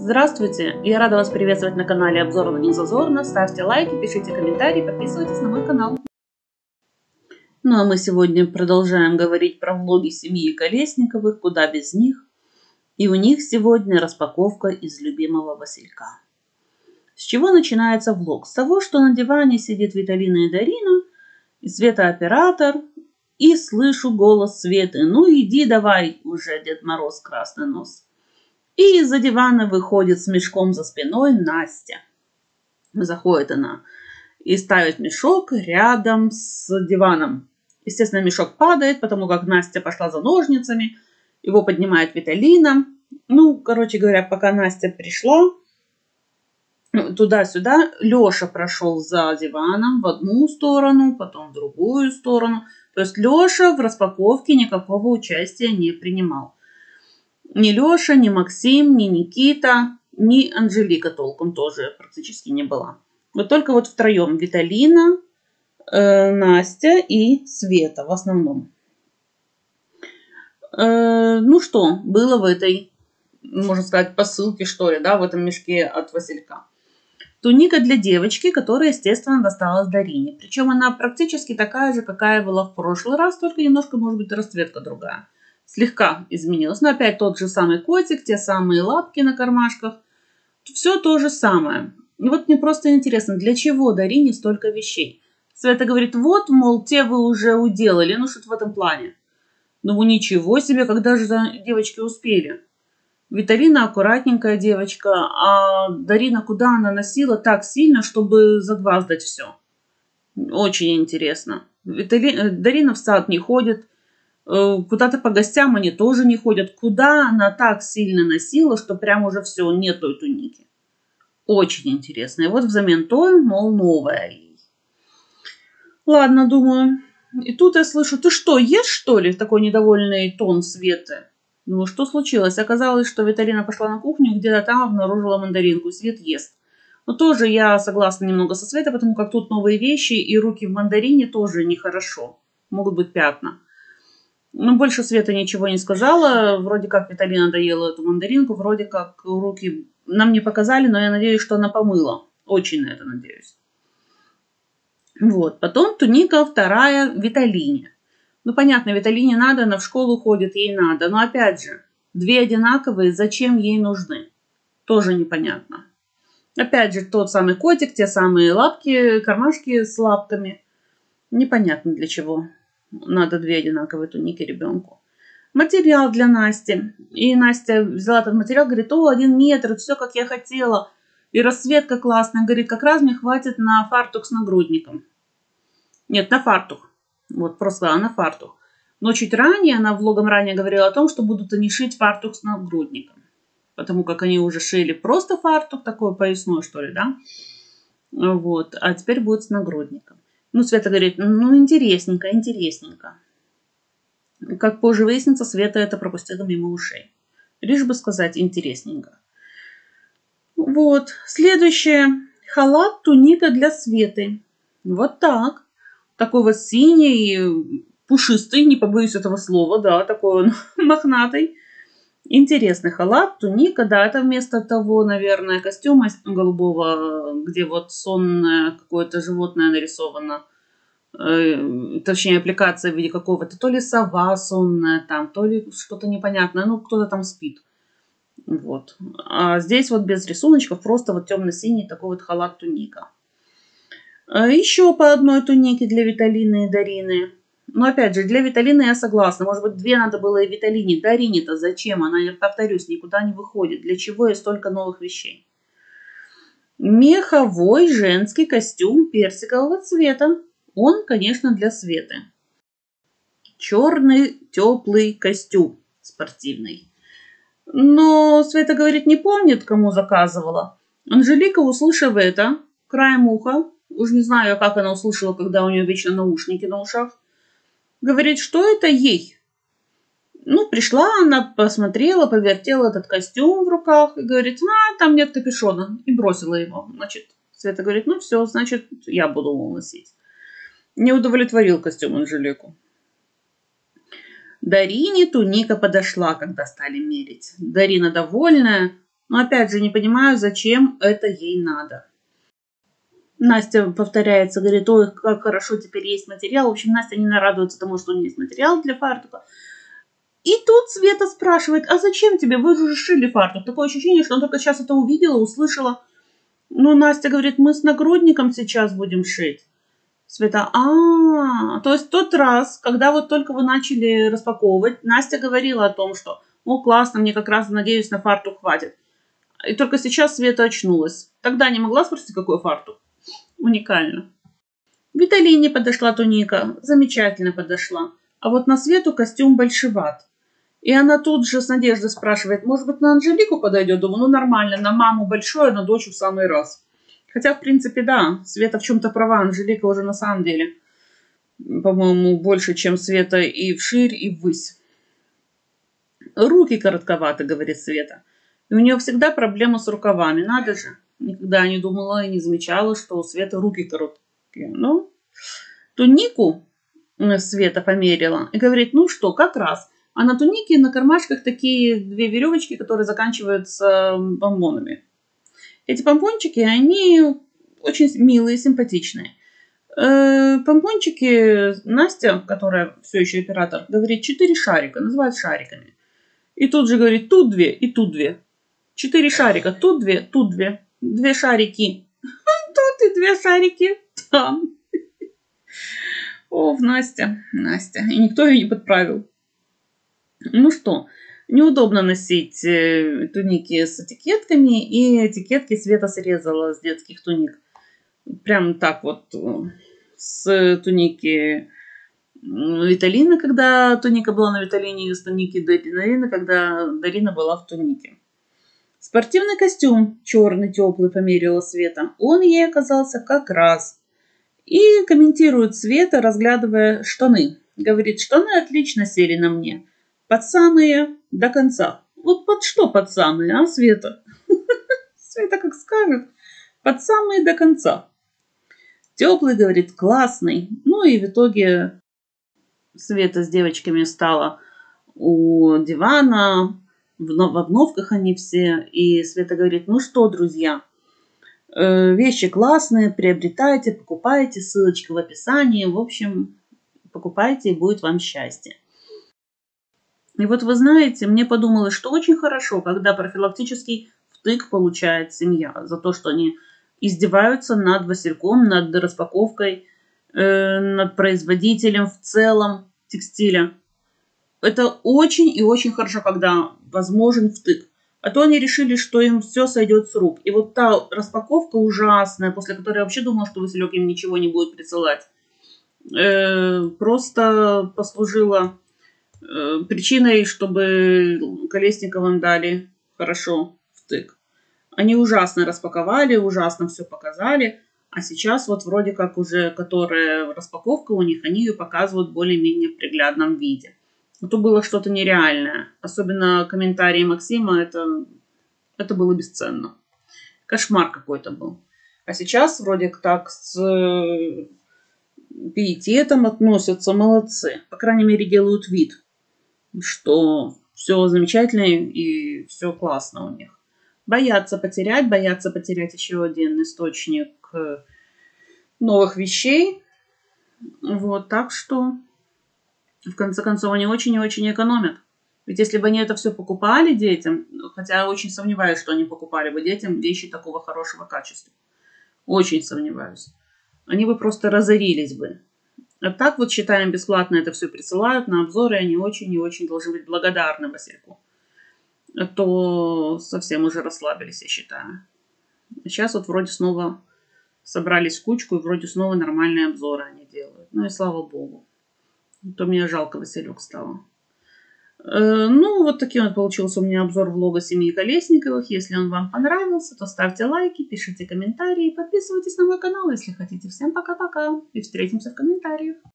Здравствуйте! Я рада вас приветствовать на канале Обзорно Незазорно. Ставьте лайки, пишите комментарии, подписывайтесь на мой канал. Ну а мы сегодня продолжаем говорить про влоги семьи Колесниковых, куда без них. И у них сегодня распаковка из любимого Василька. С чего начинается влог? С того, что на диване сидит Виталина и Дарина, и Света оператор, и слышу голос Светы: «Ну иди давай уже, Дед Мороз красный нос». И из-за дивана выходит с мешком за спиной Настя. Заходит она и ставит мешок рядом с диваном. Естественно, мешок падает, потому как Настя пошла за ножницами. Его поднимает Виталина. Ну, короче говоря, пока Настя пришла туда-сюда, Леша прошел за диваном в одну сторону, потом в другую сторону. То есть Леша в распаковке никакого участия не принимал. Ни Леша, ни Максим, ни Никита, ни Анжелика толком тоже практически не была. Вот только вот втроем: Виталина, Настя и Света в основном. Ну что было в этой, можно сказать, посылке, что ли, да, в этом мешке от Василька? Туника для девочки, которая, естественно, досталась Дарине. Причем она практически такая же, какая была в прошлый раз, только немножко, может быть, расцветка другая. Слегка изменилась. Но опять тот же самый котик, те самые лапки на кармашках. Все то же самое. И вот мне просто интересно, для чего Дарине столько вещей? Света говорит: вот, мол, те вы уже уделали. Ну, что-то в этом плане. Ну, ничего себе, когда же девочки успели? Виталина аккуратненькая девочка, а Дарина куда она носила так сильно, чтобы загваздать все? Очень интересно. Дарина в сад не ходит. Куда-то по гостям они тоже не ходят. Куда она так сильно носила, что прям уже все, нет той туники? Очень интересно. И вот взамен той, мол, новая ей. Ладно, думаю. И тут я слышу: ты что, ешь, что ли? Такой недовольный тон Светы. Ну, что случилось? Оказалось, что Виталина пошла на кухню, где-то там обнаружила мандаринку. Свет ест. Но тоже я согласна немного со Светой, потому как тут новые вещи, и руки в мандарине тоже нехорошо. Могут быть пятна. Но больше Света ничего не сказала. Вроде как Виталина доела эту мандаринку, вроде как руки нам не показали, но я надеюсь, что она помыла. Очень на это надеюсь. Вот. Потом туника вторая Виталине. Ну, понятно, Виталине надо, она в школу ходит, ей надо. Но опять же, две одинаковые, зачем ей нужны? Тоже непонятно. Опять же, тот самый котик, те самые лапки, кармашки с лапками. Непонятно для чего надо две одинаковые туники ребенку. Материал для Насти. И Настя взяла этот материал, говорит: о, 1 метр, все как я хотела. И расцветка классная. Говорит, как раз мне хватит на фартук с нагрудником. Нет, на фартук. Вот, просто на фартук. Но чуть ранее, она влогом ранее говорила о том, что будут они шить фартук с нагрудником. Потому как они уже шили просто фартук, такой поясной, что ли, да? Вот, а теперь будет с нагрудником. Ну, Света говорит: ну, интересненько, интересненько. Как позже выяснится, Света это пропустила мимо ушей. Лишь бы сказать интересненько. Вот, следующее. Халат туника для Светы. Вот так. Такой вот синий, пушистый, не побоюсь этого слова, да, такой он мохнатый. Интересный халат, туника, да, это вместо того, наверное, костюма голубого, где вот сонное какое-то животное нарисовано. Точнее, аппликация в виде какого-то, то ли сова сонная там, то ли что-то непонятное, ну, кто-то там спит. Вот. А здесь вот без рисуночков, просто вот темно-синий такой вот халат туника. Еще по одной тунике для Виталины и Дарины. Но опять же, для Виталины я согласна. Может быть, 2 надо было и Виталине. Дарине-то зачем? Она, я повторюсь, никуда не выходит. Для чего и столько новых вещей? Меховой женский костюм персикового цвета. Он, конечно, для Светы. Черный теплый костюм спортивный. Но Света говорит, не помнит, кому заказывала. Анжелика, услышав это, краем уха, уж не знаю, как она услышала, когда у нее вечно наушники на ушах, говорит, что это ей. Ну, пришла она, посмотрела, повертела этот костюм в руках и говорит: там нет капюшона. И бросила его. Значит, Света говорит: ну все, значит, я буду его носить. Не удовлетворил костюм Анжелику. Дарине туника подошла, когда стали мерить. Дарина довольная. Но опять же не понимаю, зачем это ей надо. Настя повторяется, говорит, ой, как хорошо теперь есть материал. В общем, Настя не нарадуется тому, что у нее есть материал для фартука. И тут Света спрашивает, а зачем тебе? Вы же шили фартук. Такое ощущение, что он только сейчас это увидела, услышала. Ну, Настя говорит, мы с нагрудником сейчас будем шить. Света, то есть тот раз, когда вот только вы начали распаковывать, Настя говорила о том, что, классно, мне как раз, надеюсь, на фартук хватит. И только сейчас Света очнулась. Тогда не могла спросить, какой фартук. Уникально. Виталине подошла туника. Замечательно подошла. А вот на Свету костюм большеват. И она тут же с надеждой спрашивает, может быть, на Анжелику подойдет? Думаю, нормально, на маму большое, на дочь в самый раз. Хотя, в принципе, да, Света в чем-то права, Анжелика уже на самом деле, по-моему, больше, чем Света и вширь, и ввысь. Руки коротковаты, говорит Света. И у нее всегда проблема с рукавами, надо же. Никогда не думала и не замечала, что у Светы руки короткие. Ну, тунику Света померила и говорит, ну что, как раз. А на тунике на кармашках такие 2 веревочки, которые заканчиваются помпонами. Эти помпончики, они очень милые, симпатичные. Помпончики Настя, которая все еще оператор, говорит 4 шарика, называют шариками. И тут же говорит, тут 2 и тут 2. 4 шарика, тут 2, тут 2. 2 шарики. Тут и 2 шарики там. О, Настя. И никто ее не подправил. Ну что, неудобно носить туники с этикетками, и этикетки Света срезала с детских туник. Прям так вот с туники Виталины, когда туника была на Виталине, и с туники Дарины, когда Дарина была в тунике. Спортивный костюм черный, теплый, померила Света. Он ей оказался как раз. И комментирует Света, разглядывая штаны. Говорит, штаны отлично сели на мне. Под самые до конца. Вот под что под самые, а, Света? Света как скажет. Под самые до конца. Теплый, говорит, классный. Ну и в итоге Света с девочками стала у дивана. В обновках они все. И Света говорит, ну что, друзья, вещи классные, приобретайте, покупайте. Ссылочка в описании. В общем, покупайте, и будет вам счастье. И вот вы знаете, мне подумалось, что очень хорошо, когда профилактический втык получает семья за то, что они издеваются над Васильком, над распаковкой, над производителем в целом текстиля. Это очень и очень хорошо, когда возможен втык. А то они решили, что им все сойдет с рук. И вот та распаковка ужасная, после которой я вообще думала, что Василек им ничего не будет присылать, просто послужила причиной, чтобы Колесниковым дали хорошо втык. Они ужасно распаковали, ужасно все показали, а сейчас вот вроде как уже, которая распаковка у них, они ее показывают более-менее в приглядном виде. Это было что-то нереальное. Особенно комментарии Максима, это было бесценно. Кошмар какой-то был. А сейчас вроде так с пиететом относятся, молодцы. По крайней мере, делают вид, что все замечательно и все классно у них. Боятся потерять еще один источник новых вещей. Вот, так что, в конце концов, они очень и очень экономят. Ведь если бы они это все покупали детям, хотя очень сомневаюсь, что они покупали бы детям вещи такого хорошего качества. Очень сомневаюсь. Они бы просто разорились бы. А так вот, считаем, бесплатно это все присылают на обзоры, они очень и очень должны быть благодарны Васильку. А то совсем уже расслабились, я считаю. Сейчас вот вроде снова собрались в кучку, и вроде снова нормальные обзоры они делают. Ну и слава богу. То мне жалко Василек стало. Ну, вот таким вот получился у меня обзор влога семьи Колесниковых. Если он вам понравился, то ставьте лайки, пишите комментарии, подписывайтесь на мой канал, если хотите. Всем пока-пока и встретимся в комментариях.